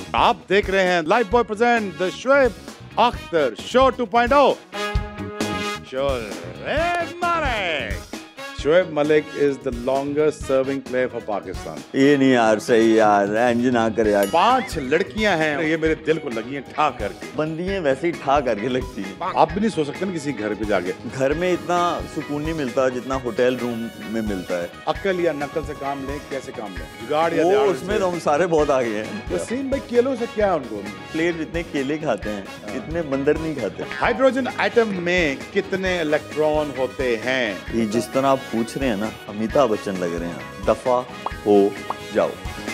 आप देख रहे हैं Lifebuoy present the Shoaib Akhtar show 2.0। Shoaib Malik. Shoaib Malik is the longest serving player for Pakistan। ये नहीं यार, सही यार, इंज ना करे यार। 5 लड़कियां हैं, ये मेरे दिल को लगी हैं ठा करके। बंदियां वैसे ही ठा करके लगती हैं। आप भी नहीं सो सकते ना किसी घर पे जाके। घर में इतना सुकून नहीं मिलता जितना होटल रूम में मिलता है। अक्ल या नकल से काम लें, कैसे काम लें? जुगाड़ या वो उसमें तो हम सारे बहुत आगे हैं। वसीम भाई केलों से क्या है उनको? प्लेयर जितने केले खाते हैं इतने बंदर नहीं खाते। हाइड्रोजन एटम में कितने इलेक्ट्रॉन होते हैं? ये जिस तरह आप पूछ रहे हैं ना, अमिताभ बच्चन लग रहे हैं। दफा हो जाओ।